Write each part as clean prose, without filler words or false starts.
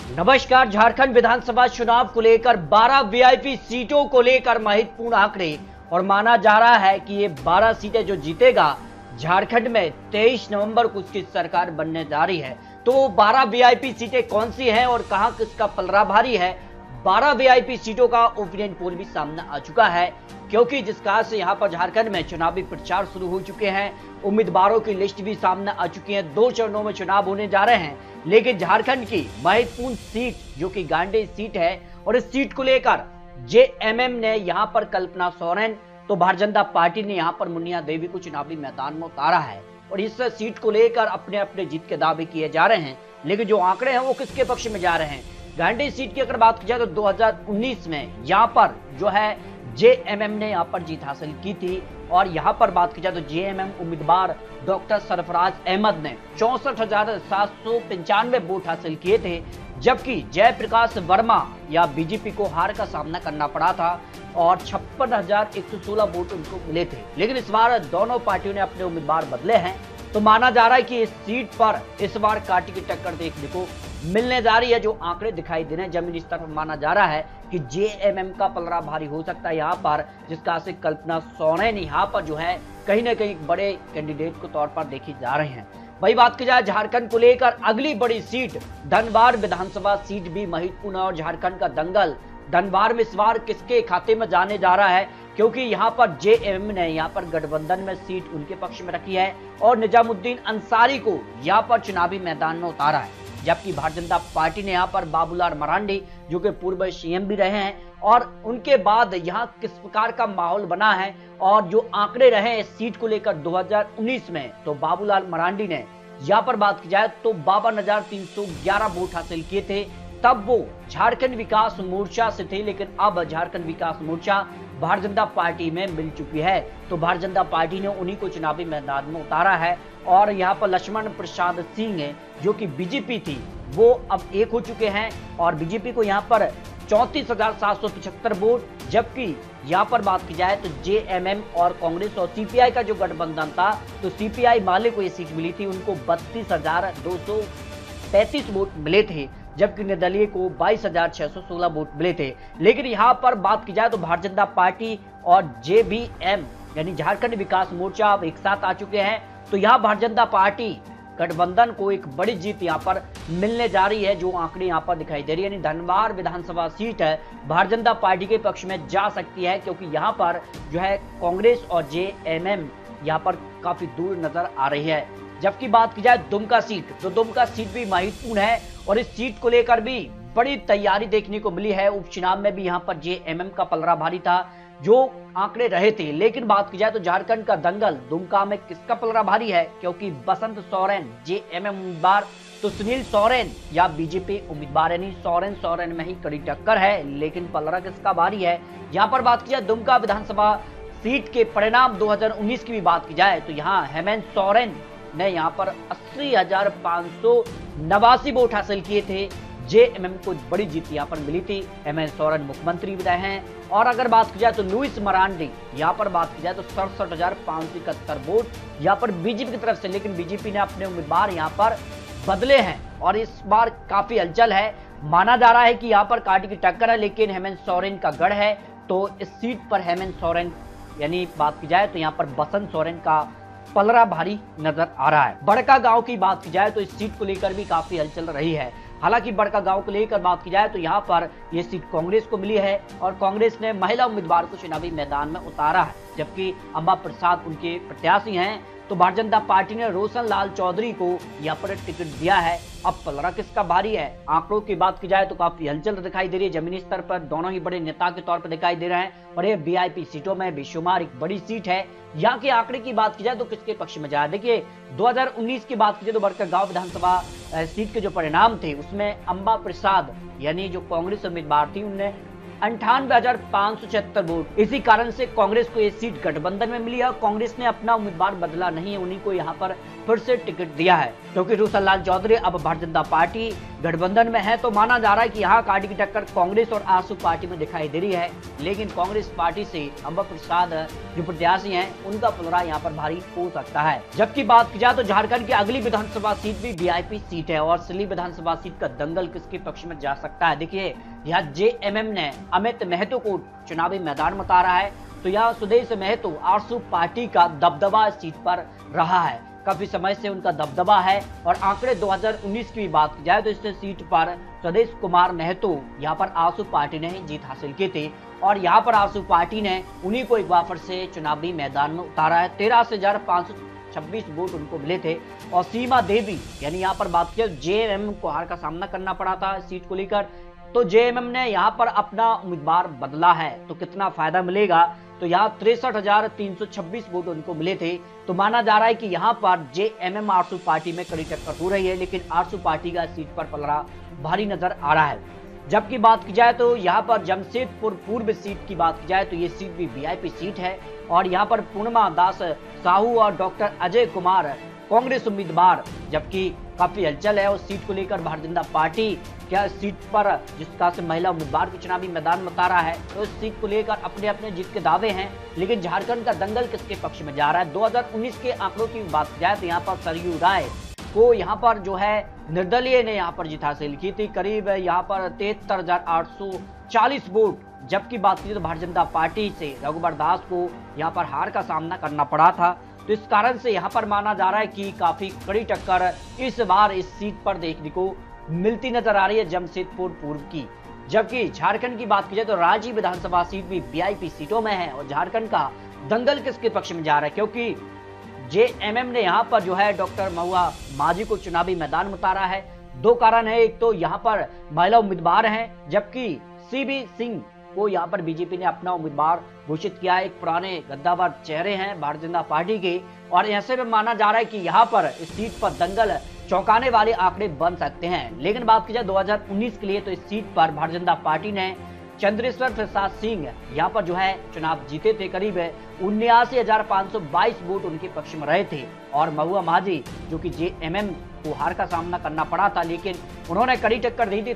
नमस्कार। झारखंड विधानसभा चुनाव को लेकर 12 वीआईपी सीटों को लेकर महत्वपूर्ण आंकड़े और माना जा रहा है कि ये 12 सीटें जो जीतेगा झारखंड में 23 नवंबर को उसकी सरकार बनने जा रही है। तो 12 वीआईपी सीटें कौन सी हैं और कहां किसका पलड़ा भारी है। 12 वीआईपी सीटों का ओपिनियन पोल भी सामने आ चुका है, क्योंकि जिस कहा से यहाँ पर झारखंड में चुनावी प्रचार शुरू हो चुके हैं, उम्मीदवारों की लिस्ट भी सामने आ चुकी है। 2 चरणों में चुनाव होने जा रहे हैं, लेकिन झारखंड की महत्वपूर्ण सीट जो कि गांडेय सीट है और इस सीट को लेकर जेएमएम ने यहाँ पर कल्पना सोरेन, तो भारतीय जनता पार्टी ने यहाँ पर मुन्निया देवी को चुनावी मैदान में उतारा है और इस सीट को लेकर अपने अपने जीत के दावे किए जा रहे हैं। लेकिन जो आंकड़े हैं वो किसके पक्ष में जा रहे हैं। गांडेय सीट की अगर बात की जाए तो 2019 में यहाँ पर जो है जेएमएम ने यहाँ पर जीत हासिल की थी और यहाँ पर बात की जाए तो जेएमएम उम्मीदवार डॉक्टर सरफराज अहमद ने 64,795 वोट हासिल किए थे, जबकि जयप्रकाश वर्मा या बीजेपी को हार का सामना करना पड़ा था और 56,116 वोट उनको मिले थे। लेकिन इस बार दोनों पार्टियों ने अपने उम्मीदवार बदले हैं, तो माना जा रहा है कि इस सीट पर इस बार कांटे की टक्कर देखने को मिलने जा रही है। जो आंकड़े दिखाई दे रहे हैं जमीनी स्तर पर माना जा रहा है कि जेएमएम का पलड़ा भारी हो सकता है यहाँ पर, जिसका से कल्पना सोरेन यहाँ पर जो है कहीं ना कहीं बड़े कैंडिडेट के तौर पर देखी जा रहे हैं। वही बात की जाए झारखंड को लेकर अगली बड़ी सीट धनबाद विधानसभा सीट भी महत्वपूर्ण है और झारखंड का दंगल धनबाद में इस बार किसके खाते में जाने जा रहा है, क्योंकि यहाँ पर जेएमएम ने यहाँ पर गठबंधन में सीट उनके पक्ष में रखी है और निजामुद्दीन अंसारी को यहाँ पर चुनावी मैदान में उतारा है। जबकि भारतीय जनता पार्टी ने यहाँ पर बाबूलाल मरांडी जो कि पूर्व सीएम भी रहे हैं और उनके बाद यहाँ किस प्रकार का माहौल बना है और जो आंकड़े रहे इस सीट को लेकर 2019 में, तो बाबूलाल मरांडी ने यहाँ पर बात की जाए तो 52,311 वोट हासिल किए थे। तब वो झारखंड विकास मोर्चा से थे, लेकिन अब झारखंड विकास मोर्चा भारतीय जनता पार्टी में मिल चुकी है, तो भारतीय जनता पार्टी ने उन्हीं को चुनावी मैदान में उतारा है। और यहाँ पर लक्ष्मण प्रसाद सिंह जो कि बीजेपी थी वो अब एक हो चुके हैं और बीजेपी को यहाँ पर 34,775 वोट, जबकि यहाँ पर बात की जाए तो जेएमएम और कांग्रेस और सीपीआई का जो गठबंधन था, तो सीपीआई माले को ये सीट मिली थी, उनको 32,235 वोट मिले थे, जबकि निर्दलीय को 22,616 वोट मिले थे। लेकिन यहाँ पर बात की जाए तो भारतीय जनता पार्टी और जेबीएम यानी झारखंड विकास मोर्चा अब एक साथ आ चुके हैं, तो यहाँ भारतीय जनता पार्टी गठबंधन को एक बड़ी जीत यहाँ पर मिलने जा रही है। जो आंकड़े यहाँ पर दिखाई दे रही है, यानी धनबाद विधानसभा सीट है भारतीय जनता पार्टी के पक्ष में जा सकती है, क्योंकि यहाँ पर जो है कांग्रेस और जेएमएम यहाँ पर काफी दूर नजर आ रही है। जबकि बात की जाए दुमका सीट, तो दुमका सीट भी महत्वपूर्ण है और इस सीट को लेकर भी बड़ी तैयारी देखने को मिली है। उपचुनाव में भी यहाँ पर जेएमएम का पलड़ा भारी था, जो आंकड़े रहे थे। लेकिन बात की जाए तो झारखंड का दंगल दुमका में किसका पलड़ा भारी है, क्योंकि बसंत सोरेन जेएमएम उम्मीदवार, तो सुनील सोरेन या बीजेपी उम्मीदवार, यानी सोरेन में ही कड़ी टक्कर है। लेकिन पलड़ा किसका भारी है। यहाँ पर बात की जाए दुमका विधानसभा सीट के परिणाम 2019 की भी बात की जाए तो यहाँ हेमंत सोरेन ने यहाँ पर 80,589 वोट हासिल किए थे। जेएमएम को बड़ी जीत यहाँ पर मिली थी। हेमंत सोरेन मुख्यमंत्री भी रहे हैं। और अगर बात की जाए तो लुइस मरांडी, यहाँ पर बात की जाए तो 67,571 वोट यहाँ पर बीजेपी की तरफ से, लेकिन बीजेपी ने अपने उम्मीदवार यहाँ पर बदले हैं और इस बार काफी हलचल है। माना जा रहा है कि यहाँ पर कांटे की टक्कर है, लेकिन हेमंत सोरेन का गढ़ है, तो इस सीट पर हेमंत सोरेन यानी बात की जाए तो यहाँ पर बसंत सोरेन का पलड़ा भारी नजर आ रहा है। बड़का गांव की बात की जाए तो इस सीट को लेकर भी काफी हलचल रही है। हालांकि बड़का गांव को लेकर बात की जाए तो यहाँ पर यह सीट कांग्रेस को मिली है और कांग्रेस ने महिला उम्मीदवार को चुनावी मैदान में उतारा है, जबकि अंबा प्रसाद उनके प्रत्याशी हैं। तो भारतीय जनता पार्टी ने रोशन लाल चौधरी को यहाँ पर टिकट दिया है। अब पलड़ा किसका भारी है। आंकड़ों की बात की जाए तो काफी हलचल दिखाई दे रही है। जमीनी स्तर पर दोनों ही बड़े नेता के तौर पर दिखाई दे रहे हैं और ये वीआईपी सीटों में बेशुमार एक बड़ी सीट है। यहाँ के आंकड़े की बात की जाए तो किसके पक्ष में जाए। देखिए 2019 की बात की जाए तो बड़कागांव विधानसभा सीट के जो परिणाम थे उसमें अंबा प्रसाद यानी जो कांग्रेस उम्मीदवार थी उनने 98,576 वोट। इसी कारण से कांग्रेस को ये सीट गठबंधन में मिली है। कांग्रेस ने अपना उम्मीदवार बदला नहीं है, उन्हीं को यहाँ पर फिर से टिकट दिया है। क्योंकि रोशन लाल चौधरी अब भारतीय जनता पार्टी गठबंधन में है, तो माना जा रहा है कि यहाँ कांटे की टक्कर कांग्रेस और आजसू पार्टी में दिखाई दे रही है। लेकिन कांग्रेस पार्टी से अंबा प्रसाद जो प्रत्याशी हैं, उनका पलड़ा यहाँ पर भारी हो सकता है। जबकि बात की जाए तो झारखंड की अगली विधानसभा सीट भी वीआईपी सीट है और सिल्ली विधानसभा सीट का दंगल किसके पक्ष में जा सकता है। देखिए, यहाँ जेएमएम ने अमित महतो को चुनावी मैदान में उतारा है, तो यहाँ सुदेश महतो आजसू पार्टी का दबदबा इस सीट पर रहा है। काफी समय से उनका दबदबा है और आंकड़े 2019 की बात की जाए तो इस सीट पर सुदेश कुमार महतो यहाँ पर आजसू पार्टी ने जीत हासिल की थी और यहाँ पर आजसू पार्टी ने उन्हीं को एक बार फिर से चुनावी मैदान में उतारा है। 83,526 वोट उनको मिले थे और सीमा देवी यानी यहाँ पर बात की जेएमएम को हार का सामना करना पड़ा था इस सीट को लेकर, तो जेएमएम ने यहाँ पर अपना उम्मीदवार बदला है। तो कितना फायदा मिलेगा, तो यहाँ 63,326 वोट उनको मिले थे। तो माना जा रहा है कि यहाँ पर जेएमएम आजसू पार्टी में कड़ी टक्कर हो रही है, लेकिन आजसू पार्टी का सीट पर पलड़ा भारी नजर आ रहा है। जबकि बात की जाए तो यहाँ पर जमशेदपुर पूर्व सीट की बात की जाए तो ये सीट भी वीआईपी सीट है और यहाँ पर पूर्णिमा दास साहू और डॉक्टर अजय कुमार कांग्रेस उम्मीदवार, जबकि काफी हलचल है उस सीट को लेकर। भारतीय जनता पार्टी क्या इस सीट पर जिसका से महिला उम्मीदवार को चुनावी मैदान में उतारा है, तो इस सीट को लेकर अपने अपने जीत के दावे हैं। लेकिन झारखंड का दंगल किसके पक्ष में जा रहा है। 2019 के आंकड़ों की बात की जाए तो यहाँ पर सरयू राय को यहाँ पर जो है निर्दलीय ने यहाँ पर जीत हासिल की थी, करीब यहाँ पर 73,840 वोट। जबकि बात की तो भारतीय जनता पार्टी से रघुवर दास को यहाँ पर हार का सामना करना पड़ा था। तो इस कारण से यहाँ पर माना जा रहा है कि काफी कड़ी टक्कर इस बार इस सीट पर देखने को मिलती नजर आ रही है जमशेदपुर पूर्व की। जबकि झारखंड की बात की जाए तो रांची विधानसभा सीट भी वीआईपी सीटों में है और झारखंड का दंगल किसके पक्ष में जा रहा है, क्योंकि जेएमएम ने यहाँ पर जो है डॉक्टर महुआ माझी को चुनावी मैदान में उतारा है। दो कारण है, एक तो यहाँ पर महिला उम्मीदवार हैं, जबकि सीबी सिंह को यहाँ पर बीजेपी ने अपना उम्मीदवार घोषित किया है। एक पुराने गद्दावर चेहरे हैं भारतीय जनता पार्टी के और ऐसे में माना जा रहा है कि यहाँ पर इस सीट पर दंगल चौंकाने वाले आंकड़े बन सकते हैं। लेकिन बात की जाए 2019 के लिए तो इस सीट पर भारतीय जनता पार्टी ने चंद्रेश्वर प्रसाद सिंह यहाँ पर जो है चुनाव जीते थे, करीब 79,522 वोट उनके पक्ष में रहे थे और महुआ माझी जो कि जेएमएम को हार का सामना करना पड़ा था, लेकिन उन्होंने कड़ी टक्कर दी थी।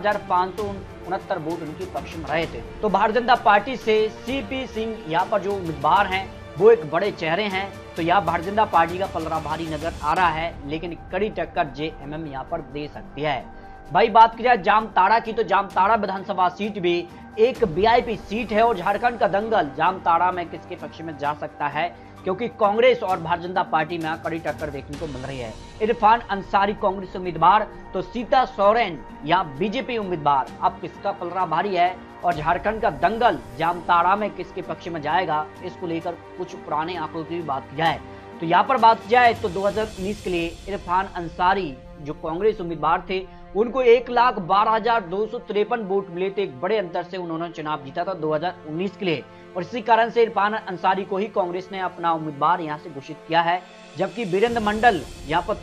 73,569 वोट उनके पक्ष में रहे थे। तो भारतीय जनता पार्टी से सीपी सिंह यहाँ पर जो उम्मीदवार हैं वो एक बड़े चेहरे हैं, तो यहाँ भारतीय जनता पार्टी का पलड़ा भारी नजर आ रहा है, लेकिन कड़ी टक्कर जेएमएम यहाँ पर दे सकती है। भाई बात की जाए जामताड़ा की तो जामताड़ा विधानसभा सीट भी एक वीआईपी सीट है और झारखंड का दंगल जामताड़ा में किसके पक्ष में जा सकता है, क्योंकि कांग्रेस और भारतीय जनता पार्टी में कड़ी टक्कर देखने को मिल रही है। इरफान अंसारी कांग्रेस उम्मीदवार तो सीता सोरेन या बीजेपी उम्मीदवार, अब किसका पलड़ा भारी है और झारखंड का दंगल जामताड़ा में किसके पक्ष में जाएगा, इसको लेकर कुछ पुराने आंकड़ों की बात की जाए तो यहाँ पर बात की जाए तो 2019 के लिए इरफान अंसारी जो कांग्रेस उम्मीदवार थे उनको 1,12,253 वोट मिले थे। एक बड़े अंतर से उन्होंने चुनाव जीता था 2019 के लिए और इसी कारण से इरफान अंसारी को ही कांग्रेस ने अपना उम्मीदवार यहां से घोषित किया है। जबकि वीरेंद्र मंडल यहां पर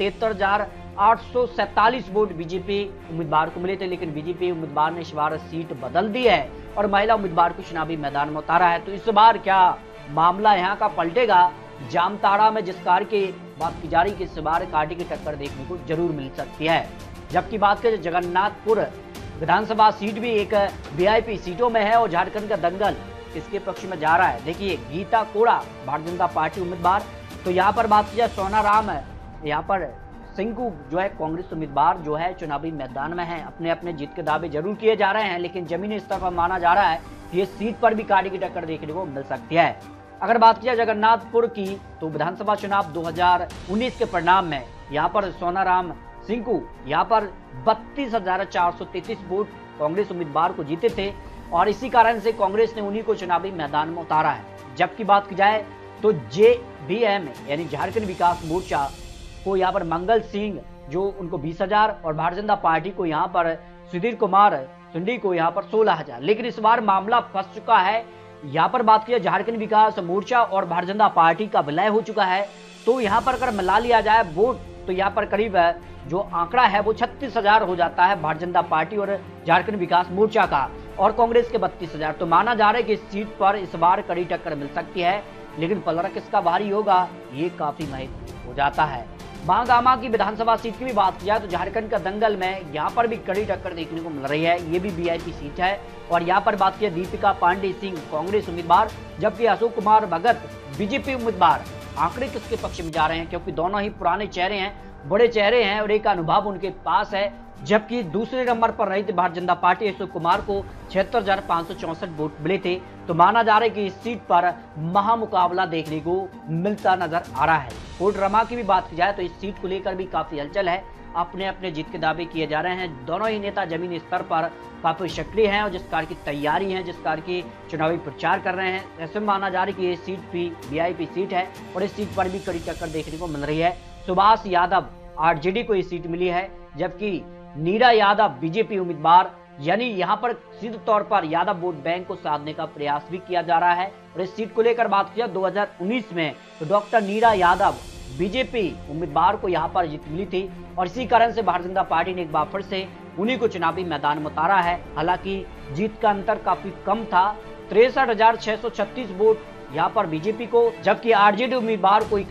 73,847 वोट बीजेपी उम्मीदवार को मिले थे, लेकिन बीजेपी उम्मीदवार ने इस बार सीट बदल दी है और महिला उम्मीदवार को चुनावी मैदान में उतारा है। तो इस बार क्या मामला यहाँ का पलटेगा जामताड़ा में, जिस कार की बात की जा रही है कि इस बार कांटे की टक्कर देखने को जरूर मिल सकती है। जबकि बात करें जगन्नाथपुर विधानसभा सीट भी एक वीआईपी सीटों में है और झारखंड का दंगल किसके पक्ष में जा रहा है। देखिए गीता कोड़ा भारतीय जनता पार्टी उम्मीदवार, तो यहाँ पर बात की जाए सोनाराम यहाँ पर सिंकू जो है कांग्रेस उम्मीदवार जो है चुनावी मैदान में है, अपने अपने जीत के दावे जरूर किए जा रहे हैं, लेकिन जमीनी स्तर पर माना जा रहा है कि ये सीट पर भी कांटे की टक्कर देखने को मिल सकती है। अगर बात की जाए जगन्नाथपुर की तो विधानसभा चुनाव 2019 के परिणाम में यहाँ पर सोनाराम सिंकू यहाँ पर 32,433 वोट कांग्रेस उम्मीदवार को जीते थे और इसी कारण से कांग्रेस ने उन्हीं को चुनावी मैदान में उतारा है। जबकि बात की जाए तो जेवीएम यानी झारखंड विकास मोर्चा को यहाँ पर मंगल सिंह जो उनको 20,000 और भारतीय जनता पार्टी को यहाँ पर सुधीर कुमार सुंडी को यहाँ पर 16,000, लेकिन इस बार मामला फंस चुका है। यहाँ पर बात की झारखंड विकास मोर्चा और भारतीय जनता पार्टी का विलय हो चुका है, तो यहाँ पर अगर मिला लिया जाए वोट तो यहाँ पर करीब जो आंकड़ा है वो 36,000 हो जाता है भारतीय जनता पार्टी और झारखंड विकास मोर्चा का। और कांग्रेस के 32,000। तो माना जा रहा है कि इस सीट पर इस बार कड़ी टक्कर मिल सकती है, लेकिन पलड़ा किसका भारी होगा ये काफी महत्व हो जाता है। महागामा की विधानसभा सीट की भी बात की जाए तो झारखंड का दंगल में यहाँ पर भी कड़ी टक्कर देखने को मिल रही है। ये भी वीआईपी सीट है और यहाँ पर बात की दीपिका पांडे सिंह कांग्रेस उम्मीदवार, जबकि अशोक कुमार भगत बीजेपी उम्मीदवार। आंकड़े किसके पक्ष में जा रहे हैं, क्योंकि दोनों ही पुराने चेहरे हैं, बड़े चेहरे हैं और एक अनुभव उनके पास है। जबकि दूसरे नंबर पर रही थी भारतीय जनता पार्टी, अशोक कुमार को 76,564 वोट मिले थे। तो माना जा रहा है कि इस सीट पर महामुकाबला देखने को मिलता नजर आ रहा है। कोडरमा की भी बात की जाए तो इस सीट को लेकर भी काफी हलचल है, अपने अपने जीत के दावे किए जा रहे हैं। दोनों ही नेता जमीनी स्तर पर काफी सक्रिय हैं और जिस कार की तैयारी है, जिस कार की चुनावी प्रचार कर रहे हैं। ऐसे में माना जा रहा है कि ये सीट भी वीआईपी सीट है और इस सीट पर भी कड़ी टक्कर देखने को मिल रही है। सुभाष यादव आरजेडी को ये सीट मिली है, जबकि नीरा यादव बीजेपी उम्मीदवार, यानी यहाँ पर सीधे तौर पर यादव वोट बैंक को साधने का प्रयास भी किया जा रहा है। और इस सीट को लेकर बात किया 2019 में तो डॉक्टर नीरा यादव बीजेपी उम्मीदवार को यहाँ पर जीत मिली थी और इसी कारण से भारतीय जनता पार्टी ने एक बार फिर से उन्हीं को चुनावी मैदान में उतारा है। हालांकि जीत का अंतर काफी कम था, 63,636 वोट यहाँ पर बीजेपी को, जबकि आरजेडी उम्मीदवार को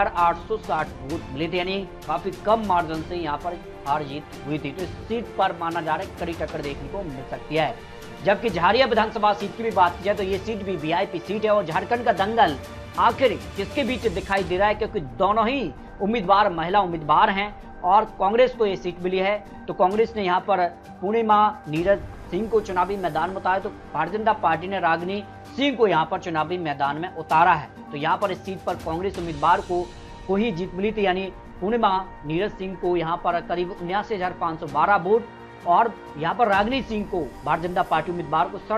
61,860 वोट मिले थे, यानी काफी कम मार्जिन से यहाँ पर हार जीत हुई थी। तो इस सीट पर माना जा रहा है कड़ी टक्कर देखने को मिल सकती है। जबकि झारिया विधानसभा सीट की भी बात की जाए तो ये सीट भी वीआईपी सीट है और झारखंड का दंगल आखिर किसके बीच दिखाई दे रहा है, क्योंकि दोनों ही उम्मीदवार महिला उम्मीदवार हैं और कांग्रेस को ये सीट मिली है। तो कांग्रेस ने यहाँ पर पूर्णिमा नीरज सिंह को चुनावी मैदान में उतारा, तो भारतीय जनता पार्टी ने रागिनी सिंह को यहाँ पर चुनावी मैदान में उतारा है। तो यहाँ पर इस सीट पर कांग्रेस उम्मीदवार को ही जीत मिली थी, यानी पूर्णिमा नीरज सिंह को यहाँ पर करीब 79,512 वोट और यहाँ पर रागिनी सिंह को भारतीय जनता पार्टी उम्मीदवार को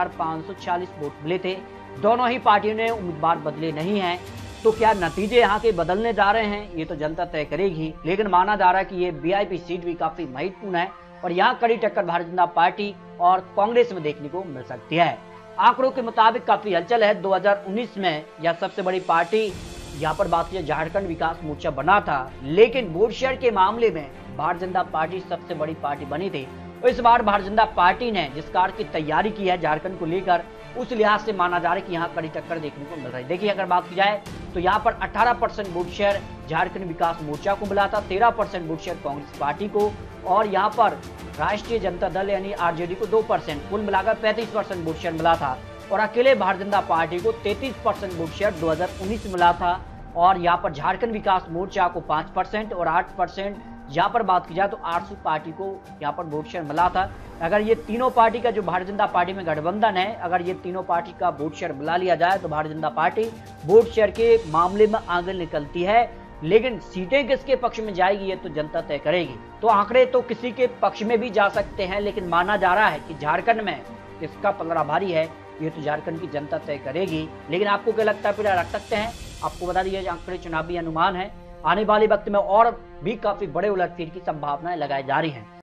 67,546 वोट मिले थे। दोनों ही पार्टियों ने उम्मीदवार बदले नहीं हैं। तो क्या नतीजे यहाँ के बदलने जा रहे हैं ये तो जनता तय करेगी, लेकिन माना जा रहा है कि ये वीआईपी सीट भी काफी महत्वपूर्ण है और यहाँ कड़ी टक्कर भारतीय जनता पार्टी और कांग्रेस में देखने को मिल सकती है। आंकड़ों के मुताबिक काफी हलचल है। 2019 में यह सबसे बड़ी पार्टी यहाँ पर बात की झारखंड विकास मोर्चा बना था, लेकिन वोट शेयर के मामले में भारतीय जनता पार्टी सबसे बड़ी पार्टी बनी थी। तो इस बार भारतीय जनता पार्टी ने जिस कार की तैयारी की है झारखंड को लेकर, उस लिहाज से माना जा रहा है कि यहाँ कड़ी टक्कर देखने को मिल रही है। देखिए अगर बात की जाए तो यहाँ पर 18% वोट शेयर झारखंड विकास मोर्चा को मिला था, 13% वोट शेयर कांग्रेस पार्टी को और यहाँ पर राष्ट्रीय जनता दल यानी आरजेडी को 2%, कुल मिलाकर 35% वोट शेयर मिला था और अकेले भारतीय जनता पार्टी को 33% वोट शेयर 2019 मिला था और यहाँ पर झारखंड विकास मोर्चा को 5% और 8% यहाँ पर बात की जाए तो आरसू पार्टी को यहाँ पर वोट शेयर मिला था। अगर ये तीनों पार्टी का जो भारतीय जनता पार्टी में गठबंधन है, अगर ये तीनों पार्टी का वोट शेयर मिला लिया जाए तो Bharatiya Janata party vote share के मामले में आगे निकलती है, लेकिन सीटें किसके पक्ष में जाएगी ये तो जनता तय करेगी। तो आंकड़े तो किसी के पक्ष में भी जा सकते हैं, लेकिन माना जा रहा है कि झारखंड में किसका पलड़ा भारी है ये तो झारखंड की जनता तय करेगी। लेकिन आपको क्या लगता है, फिर रख सकते हैं? आपको बता दीजिए आंकड़े चुनावी अनुमान है, आने वाले वक्त में और भी काफी बड़े उलटफेर की संभावनाएं लगाई जा रही हैं।